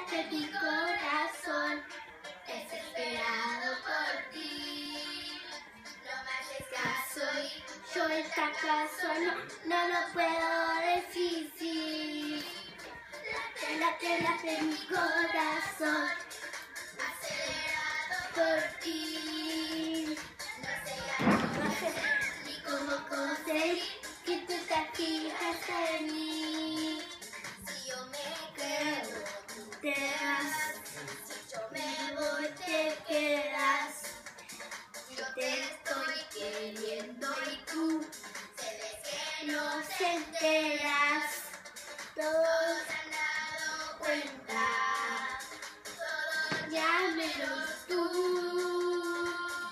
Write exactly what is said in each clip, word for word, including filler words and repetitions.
late mi corazón, desesperado por ti. No me haces caso y yo esta caso no, no lo puedo decir. Sí. Late, late, late mi corazón, acelerado por ti. No sé, no sé ni cómo conseguir que tú te fijas en mí. Si yo me quedo, tú te vas. Si yo me voy, te quedas. Yo te estoy queriendo y tú se ve que no se enteras. Todos han dado cuenta, todos ya menos tú.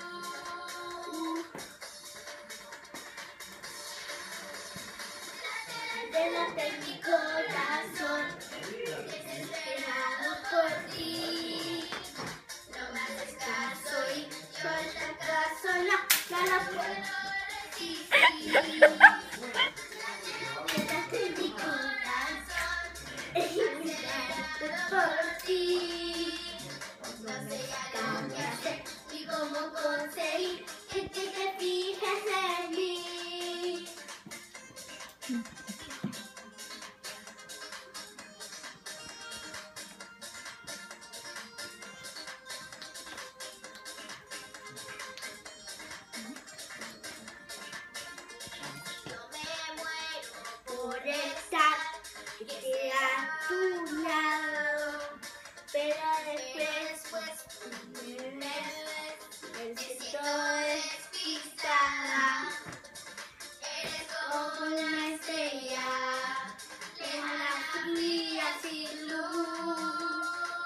Late, late mi corazón, desesperado por ti. No me haces caso y yo esta caso no, no lo puedo resistir. Late mi corazón, desesperado por ti. No sé ya qué hacer ni cómo conseguir que te, te fijes en mí. Por estar que a tu lado, pero después pues me siento despistada. Eres como una estrella, lejana, fría, sin luz.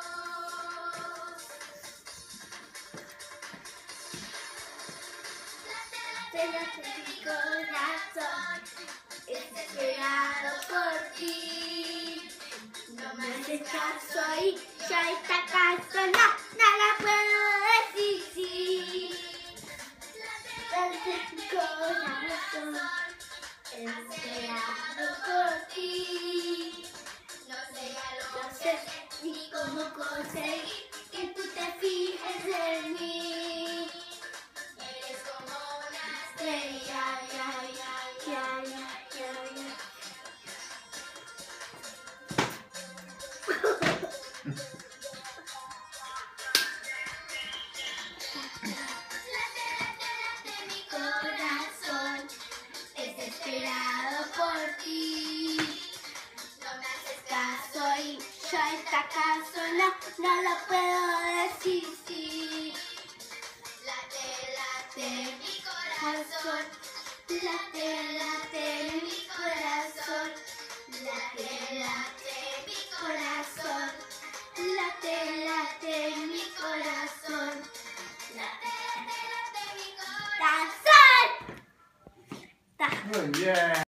Late, late mi corazón, desesperado por ti. No me haces caso y yo esta caso no, no la puedo decir. Late mi corazón, desesperado por ti. No sé, no sé ni cómo conseguir que tú te fijes en mí. Eres como una estrella, ya, ya, ya, ya, ya, ya. Late, late, late mi corazón, desesperado por ti. No me haces caso y yo esta caso no, no lo puedo decir. Sí. Late, late mi corazón, late, late mi corazón, late, late mi corazón, late, late mi corazón, late, late, late mi corazón. Muy bien.